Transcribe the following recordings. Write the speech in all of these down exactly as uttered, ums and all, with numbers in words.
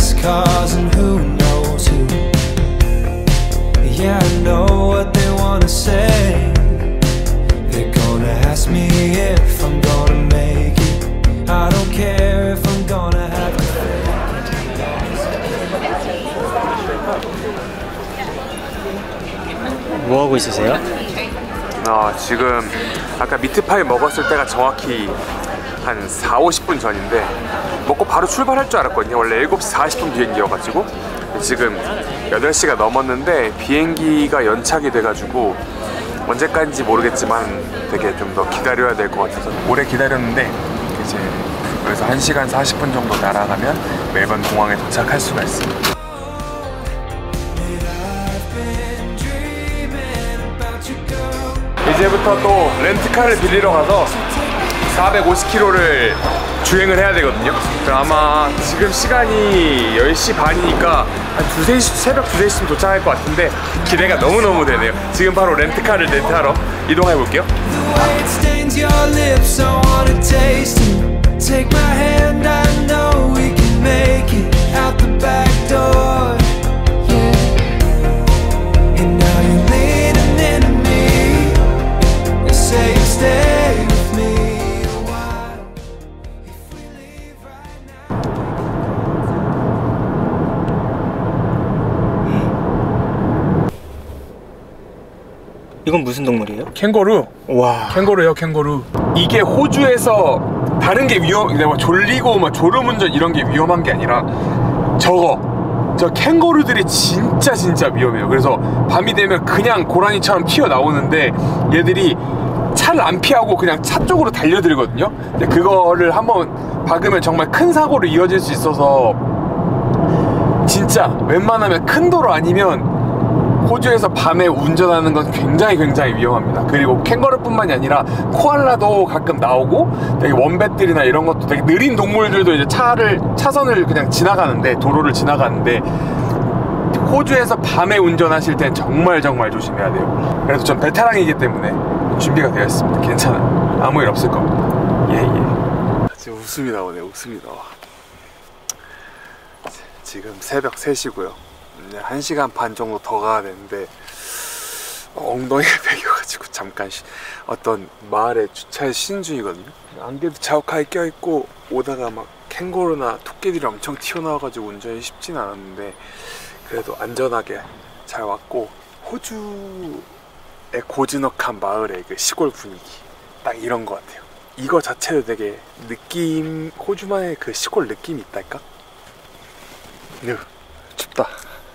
fast cars and who knows who. Yeah, I know what they wanna say. They're gonna ask me if I'm gonna make it. I don't care if I'm gonna have to fake it. 뭐 하고 있으세요? 어, 지금 아까 미트파이 먹었을 때가 정확히 한 사, 오십 분 전인데 먹고 바로 출발할 줄 알았거든요. 원래 일곱 시 사십 분 비행기여가지고 지금 여덟 시가 넘었는데 비행기가 연착이 돼가지고 언제까지인지 모르겠지만 되게 좀 더 기다려야 될 것 같아서 오래 기다렸는데 이제 그래서 한 시간 사십 분 정도 날아가면 멜번 공항에 도착할 수가 있습니다. 이제부터 또 렌트카를 빌리러 가서 사백오십 킬로미터를 주행을 해야 되거든요. 아마 지금 시간이 열 시 반이니까 한 두세 시, 새벽 두세 시쯤 도착할 것 같은데 기대가 너무너무 되네요. 지금 바로 렌트카를 렌트하러 이동해 볼게요. 이건 무슨 동물이에요? 캥거루. 와. 캥거루요, 캥거루. 이게 호주에서 다른 게 위험, 내가 졸리고 막 졸음운전 이런 게 위험한 게 아니라 저거, 저 캥거루들이 진짜 진짜 위험해요. 그래서 밤이 되면 그냥 고라니처럼 튀어나오는데 얘들이 차를 안 피하고 그냥 차 쪽으로 달려들거든요. 근데 그거를 한번 박으면 정말 큰 사고로 이어질 수 있어서 진짜 웬만하면 큰 도로 아니면 호주에서 밤에 운전하는 건 굉장히 굉장히 위험합니다. 그리고 캥거루뿐만이 아니라 코알라도 가끔 나오고 되게 원뱃들이나 이런 것도 되게 느린 동물들도 이제 차를 차선을 그냥 지나가는데 도로를 지나가는데 호주에서 밤에 운전하실 땐 정말 정말 조심해야 돼요. 그래서 전 베테랑이기 때문에 준비가 되어 있습니다. 괜찮아요. 아무 일 없을 겁니다. 예예. 예. 지금 웃음이 나오네. 웃음이 나와. 지금 새벽 세 시고요. 이제 한 시간 반 정도 더 가야 되는데 엉덩이가 베겨가지고 잠깐 시, 어떤 마을에 주차해 쉬는 중이거든요. 안개도 자욱하게 껴있고 오다가 막 캥거루나 토끼들이 엄청 튀어나와가지고 운전이 쉽진 않았는데 그래도 안전하게 잘 왔고 호주의 고즈넉한 마을의 그 시골 분위기 딱 이런 것 같아요. 이거 자체도 되게 느낌, 호주만의 그 시골 느낌이 있달까? 네, 춥다.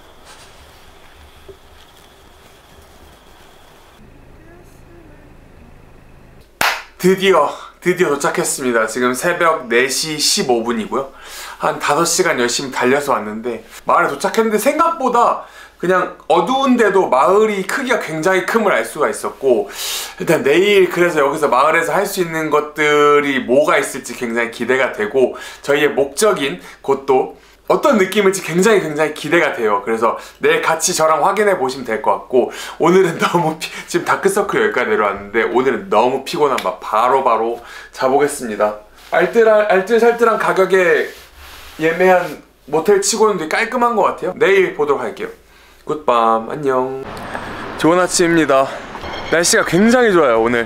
드디어 드디어 도착했습니다. 지금 새벽 네 시 십오 분이고요 한 다섯 시간 열심히 달려서 왔는데 마을에 도착했는데 생각보다 그냥 어두운데도 마을이 크기가 굉장히 큼을 알 수가 있었고 일단 내일 그래서 여기서 마을에서 할 수 있는 것들이 뭐가 있을지 굉장히 기대가 되고 저희의 목적인 곳도 어떤 느낌일지 굉장히 굉장히 기대가 돼요. 그래서 내일 같이 저랑 확인해 보시면 될 것 같고 오늘은 너무 피, 지금 다크서클 여기까지 내려왔는데 오늘은 너무 피곤한 밥 바로바로 바로 자보겠습니다. 알뜰한, 알뜰살뜰한 가격에 예매한 모텔 치고는 되게 깔끔한 것 같아요. 내일 보도록 할게요. 굿밤 안녕. 좋은 아침입니다. 날씨가 굉장히 좋아요 오늘.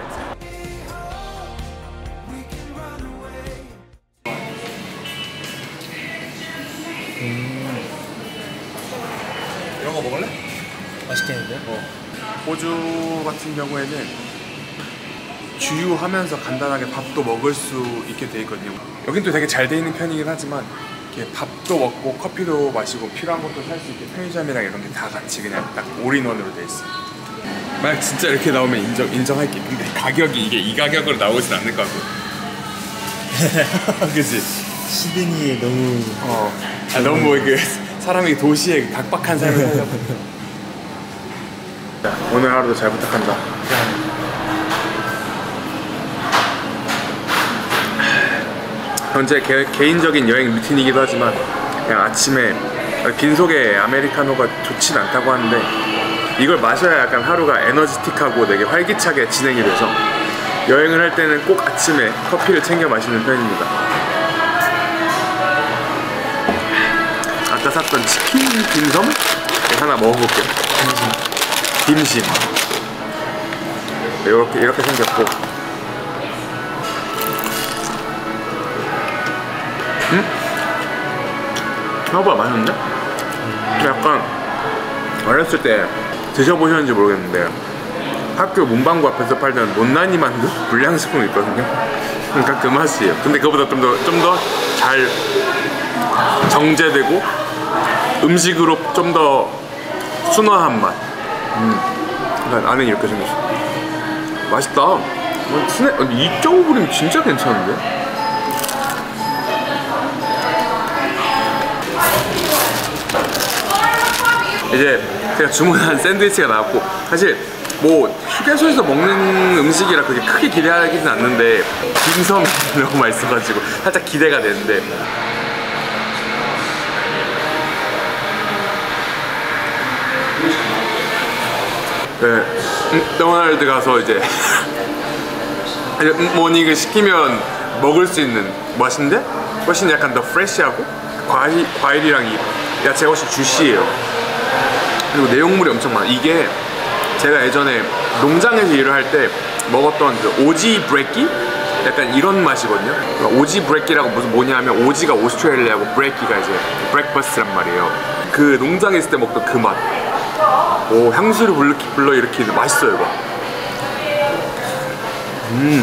이런 거 먹을래? 맛있겠는데? 어. 호주 같은 경우에는 주유하면서 간단하게 밥도 먹을 수 있게 돼 있거든요. 여긴 또 되게 잘 돼 있는 편이긴 하지만 이렇게 밥도 먹고 커피도 마시고 필요한 것도 살 수 있게 편의점이랑 이런 게 다 같이 그냥 딱 올인원으로 돼 있어요. 만약 진짜 이렇게 나오면 인정, 인정할게. 근데 가격이 이게 이 가격으로 나오진 않을 것 같고. 그치? 시드니에 너무 어. 아, 너무 그 사람이 도시에 각박한 삶을 살려고. 오늘 하루도 잘 부탁한다. 현재 개, 개인적인 여행 루틴이기도 하지만 그냥 아침에 빈속에 아메리카노가 좋진 않다고 하는데 이걸 마셔야 약간 하루가 에너지틱하고 되게 활기차게 진행이 돼서 여행을 할 때는 꼭 아침에 커피를 챙겨 마시는 편입니다. 아, 딤섬 하나 먹어볼게요. 딤심. 이렇게 이렇게 생겼고, 음? 생각보다 맛있는데? 약간 어렸을 때 드셔보셨는지 모르겠는데 학교 문방구 앞에서 팔던 못난이 만두 불량식품이 있거든요. 그러니까 그 맛이에요. 근데 그거보다 좀 더 좀 더 잘 정제되고 음식으로 좀 더 순화한 맛. 음. 그러니까 안에 이렇게 생겼어. 맛있다. 어, 스낵 이 점 오 불이면 진짜 괜찮은데? 이제 제가 주문한 샌드위치가 나왔고, 사실 뭐 휴게소에서 먹는 음식이라 그렇게 크게 기대하기는 않는데 딤섬이 너무 맛있어가지고 살짝 기대가 되는데, 네, 맥도날드 가서 이제 모닝을 시키면 먹을 수 있는 맛인데 훨씬 약간 더 프레시하고 과일, 과일이랑 이 야채가 훨씬 주시해요. 그리고 내용물이 엄청 많아. 이게 제가 예전에 농장에서 일을 할 때 먹었던 그 오지 브레끼? 약간 이런 맛이거든요. 그러니까 오지 브레끼라고 무슨 뭐냐면 오지가 오스트레일리아고 브레끼가 이제 브렉퍼스트란 말이에요. 그 농장에 있을 때 먹던 그 맛. 오, 향수를 불러, 불러 일으키는 맛있어요 이거. 음.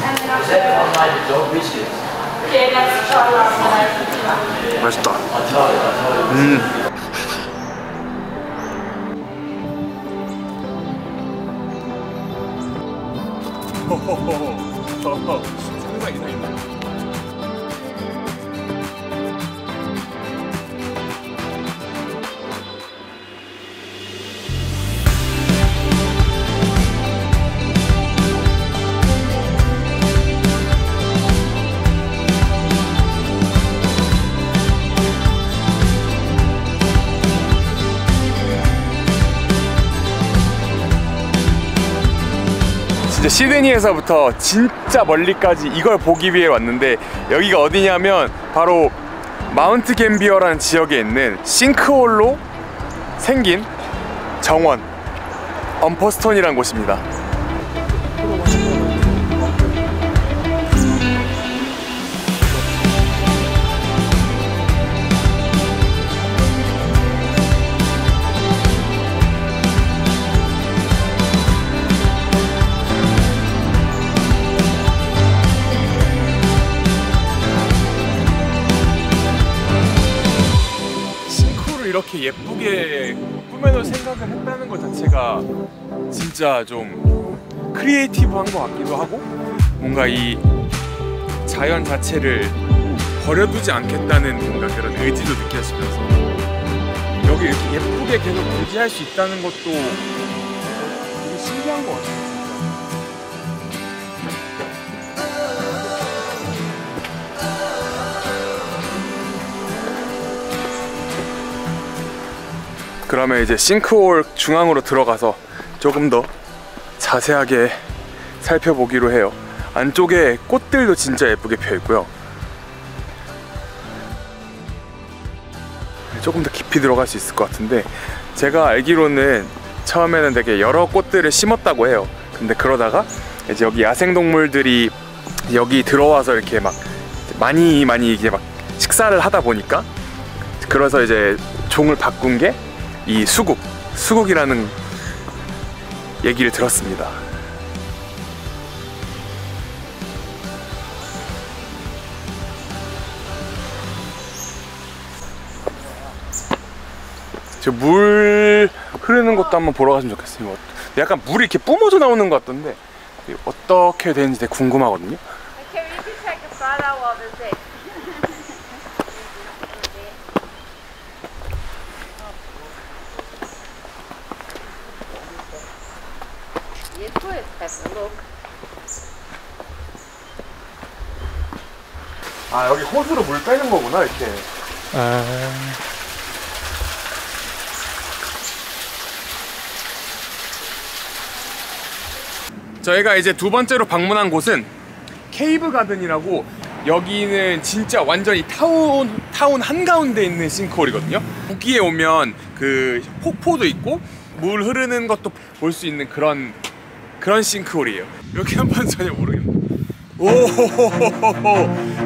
맛있다. 음. 상상 이상이다. 이제 시드니에서부터 진짜 멀리까지 이걸 보기 위해 왔는데, 여기가 어디냐면 바로 마운트 갬비어라는 지역에 있는 싱크홀로 생긴 정원 엄퍼스톤이라는 곳입니다. 이렇게 예쁘게 꾸며놓을 생각을 했다는 것 자체가 진짜 좀 크리에이티브한 것 같기도 하고, 뭔가 이 자연 자체를 버려두지 않겠다는 뭔가 그런 의지도 느껴지면서 여기 이렇게 예쁘게 계속 유지할 수 있다는 것도 되게 신기한 것 같아요. 그러면 이제 싱크홀 중앙으로 들어가서 조금 더 자세하게 살펴보기로 해요. 안쪽에 꽃들도 진짜 예쁘게 펴 있고요. 조금 더 깊이 들어갈 수 있을 것 같은데, 제가 알기로는 처음에는 되게 여러 꽃들을 심었다고 해요. 근데 그러다가 이제 여기 야생동물들이 여기 들어와서 이렇게 막 많이 많이 이게 막 식사를 하다 보니까, 그래서 이제 종을 바꾼 게 이 수국, 수국이라는 얘기를 들었습니다. 저 물 흐르는 것도 한번 보러 갔으면 좋겠어요. 약간 물이 이렇게 뿜어져 나오는 것 같던데 어떻게 되는지 되게 궁금하거든요. 아, 여기 호수로 물 빼는 거구나, 이렇게. 아... 저희가 이제 두 번째로 방문한 곳은 케이브 가든이라고, 여기는 진짜 완전히 타운, 타운 한가운데 있는 싱크홀이거든요. 북기에 오면 그 폭포도 있고 물 흐르는 것도 볼 수 있는 그런 그런 싱크홀이에요. 이렇게 한번 전혀 모르겠네. 오호호호호.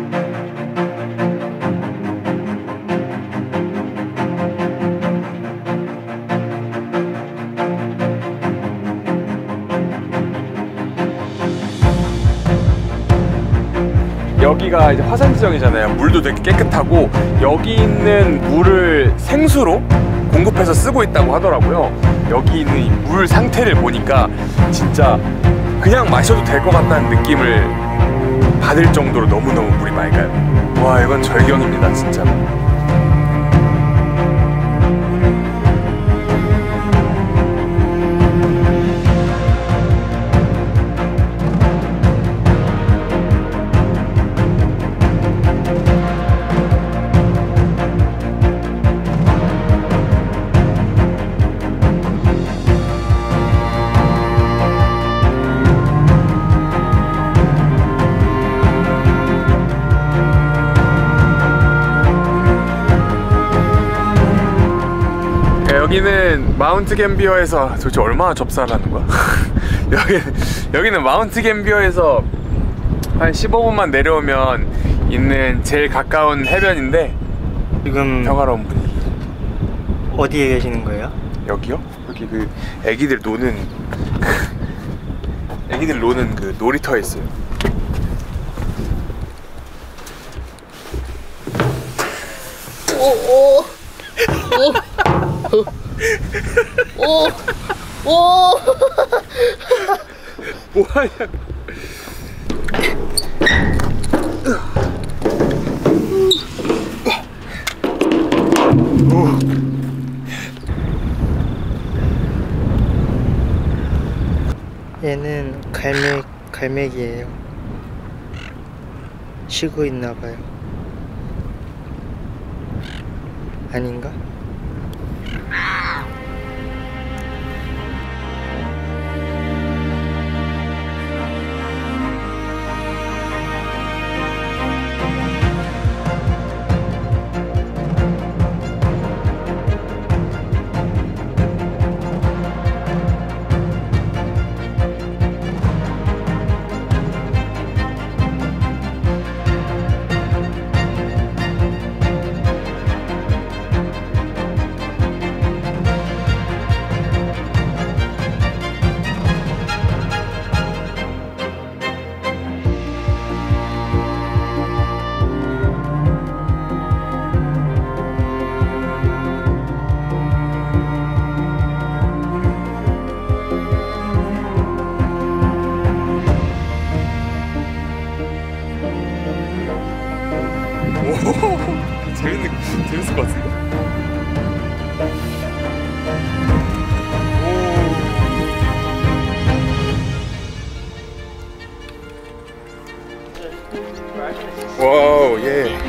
여기가 이제 화산 지정이잖아요. 물도 되게 깨끗하고 여기 있는 물을 생수로 공급해서 쓰고 있다고 하더라고요. 여기 있는 이 물 상태를 보니까 진짜 그냥 마셔도 될 것 같다는 느낌을 받을 정도로 너무너무 물이 맑아요. 와, 이건 절경입니다, 진짜. 여기는 마운트 갬비어에서 도대체 얼마나 접사를 하는 거야? 여기, 여기는 마운트 갬비어에서 한 십오 분만 내려오면 있는 제일 가까운 해변인데 지금 평화로운 분위기. 어디에 계시는 거예요? 여기요? 여기 그 애기들 노는 애기들 노는 그 놀이터에 있어요. 오오 오! 오! 뭐하냐? 얘는 갈매, 갈매기예요. 쉬고 있나봐요. 아닌가? 재밌는, 재밌을 것 같은데? 오. 와우, 예.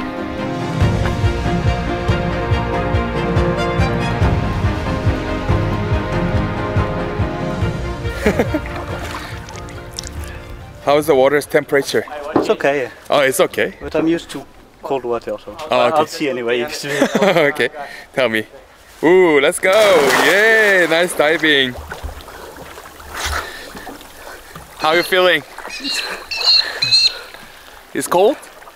How's the water's temperature? It's okay, Oh, it's okay. but I'm used to cold water also. Oh, okay. I'll see anyway. If it's Okay, tell me. Ooh, let's go! Yay, nice diving. How are you feeling? It's cold?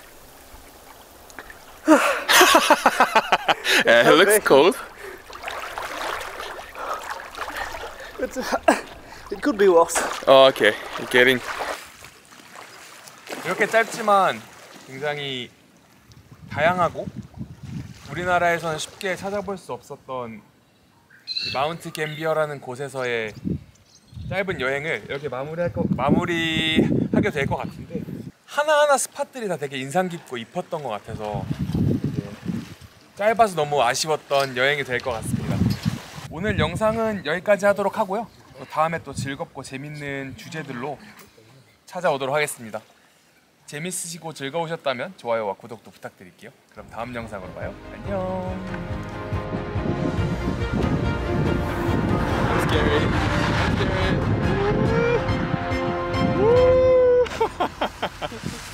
Yeah, it looks cold. It's, it could be worse. Oh, okay. I'm getting. 이렇게 짧지만 굉장히 다양하고 우리나라에서는 쉽게 찾아볼 수 없었던 마운트 갬비어라는 곳에서의 짧은 여행을 이렇게 마무리할 거, 마무리하게 될 것 같은데 하나하나 스팟들이 다 되게 인상 깊고 이뻤던 것 같아서 이제 짧아서 너무 아쉬웠던 여행이 될 것 같습니다. 오늘 영상은 여기까지 하도록 하고요. 또 다음에 또 즐겁고 재밌는 주제들로 찾아오도록 하겠습니다. 재밌으시고 즐거우셨다면 좋아요와 구독도 부탁드릴게요. 그럼 다음 영상으로 봐요. 안녕. Scary. Scary.